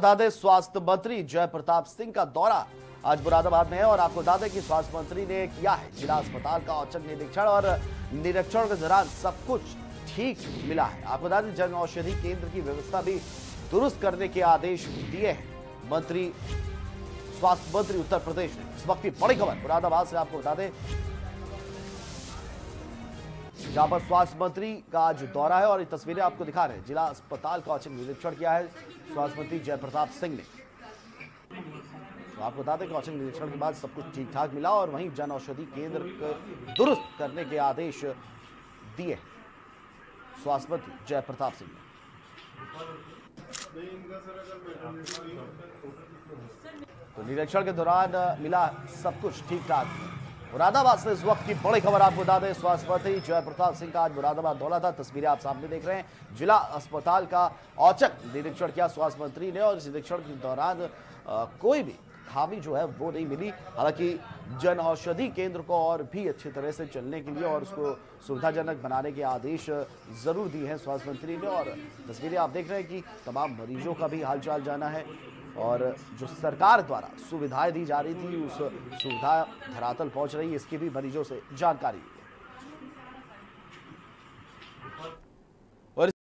बता दें, स्वास्थ्य मंत्री जय प्रताप सिंह का दौरा आज मुरादाबाद में है और आपको बता दें कि स्वास्थ्य मंत्री ने किया है जिला अस्पताल का औचक निरीक्षण और निरीक्षण के दौरान सब कुछ ठीक मिला है। आपको बता दें, जन औषधि केंद्र की व्यवस्था भी दुरुस्त करने के आदेश दिए हैं मंत्री, स्वास्थ्य मंत्री उत्तर प्रदेश ने। इस वक्त की बड़ी खबर मुरादाबाद से आपको बता दें, जहां पर स्वास्थ्य मंत्री का आज दौरा है और ये तस्वीरें आपको दिखा रहे हैं। जिला अस्पताल का औचक निरीक्षण किया है स्वास्थ्य मंत्री जय प्रताप सिंह ने। तो आपको बता दें कि औचक निरीक्षण के बाद सब कुछ ठीक ठाक मिला और वहीं जन औषधि केंद्र को दुरुस्त करने के आदेश दिए स्वास्थ्य मंत्री जय प्रताप सिंह ने। तो निरीक्षण के दौरान मिला सब कुछ ठीक ठाक। मुरादाबाद से इस वक्त की बड़ी खबर आपको बता दें, स्वास्थ्य मंत्री जय प्रताप सिंह का आज मुरादाबाद दौरा था। तस्वीरें आप सामने देख रहे हैं। जिला अस्पताल का औचक निरीक्षण किया स्वास्थ्य मंत्री ने और इस निरीक्षण के दौरान कोई भी खामी जो है वो नहीं मिली। हालांकि जन औषधि केंद्र को और भी अच्छी तरह से चलने के लिए और उसको सुविधाजनक बनाने के आदेश जरूर दिए हैं स्वास्थ्य मंत्री ने। और तस्वीरें आप देख रहे हैं कि तमाम मरीजों का भी हालचाल जाना है और जो सरकार द्वारा सुविधाएं दी जा रही थी उस सुविधा धरातल पहुंच रही है, इसकी भी मरीजों से जानकारी।